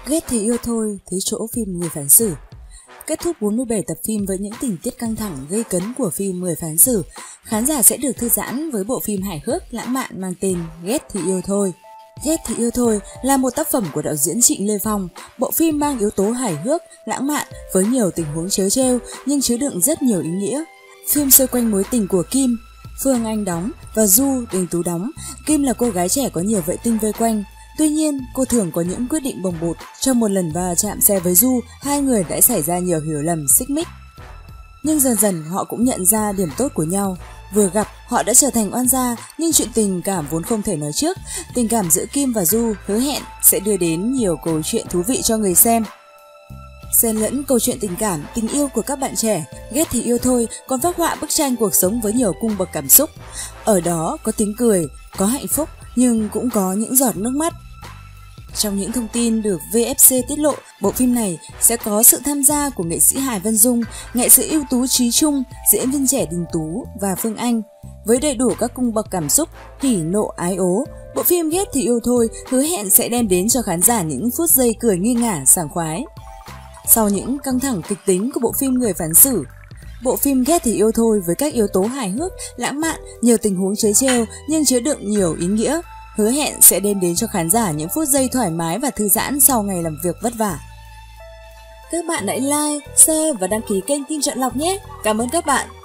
Ghét thì yêu thôi, thấy chỗ phim Người phán xử. Kết thúc 47 tập phim với những tình tiết căng thẳng gây cấn của phim Người phán xử, khán giả sẽ được thư giãn với bộ phim hài hước lãng mạn mang tên Ghét thì yêu thôi. Ghét thì yêu thôi là một tác phẩm của đạo diễn Trịnh Lê Phong. Bộ phim mang yếu tố hài hước, lãng mạn với nhiều tình huống trớ trêu nhưng chứa đựng rất nhiều ý nghĩa. Phim xoay quanh mối tình của Kim, Phương Anh đóng, và Du, Đình Tú đóng. Kim là cô gái trẻ có nhiều vệ tinh vây quanh. Tuy nhiên, cô thường có những quyết định bồng bột. Trong một lần va chạm xe với Du, hai người đã xảy ra nhiều hiểu lầm xích mích. Nhưng dần dần họ cũng nhận ra điểm tốt của nhau. Vừa gặp, họ đã trở thành oan gia, nhưng chuyện tình cảm vốn không thể nói trước. Tình cảm giữa Kim và Du hứa hẹn sẽ đưa đến nhiều câu chuyện thú vị cho người xem. Xen lẫn câu chuyện tình cảm, tình yêu của các bạn trẻ, Ghét thì yêu thôi còn phác họa bức tranh cuộc sống với nhiều cung bậc cảm xúc. Ở đó có tiếng cười, có hạnh phúc, nhưng cũng có những giọt nước mắt. Trong những thông tin được VFC tiết lộ, bộ phim này sẽ có sự tham gia của nghệ sĩ Hải Vân Dung, nghệ sĩ ưu tú Trí Trung, diễn viên trẻ Đình Tú và Phương Anh. Với đầy đủ các cung bậc cảm xúc, hỉ nộ ái ố, bộ phim Ghét thì yêu thôi hứa hẹn sẽ đem đến cho khán giả những phút giây cười nghi ngả sảng khoái. Sau những căng thẳng kịch tính của bộ phim Người phán xử, bộ phim Ghét thì yêu thôi với các yếu tố hài hước, lãng mạn, nhiều tình huống trớ trêu nhưng chứa đựng nhiều ý nghĩa, hứa hẹn sẽ đem đến cho khán giả những phút giây thoải mái và thư giãn sau ngày làm việc vất vả. Các bạn hãy like, share và đăng ký kênh Tin Chọn Lọc nhé. Cảm ơn các bạn.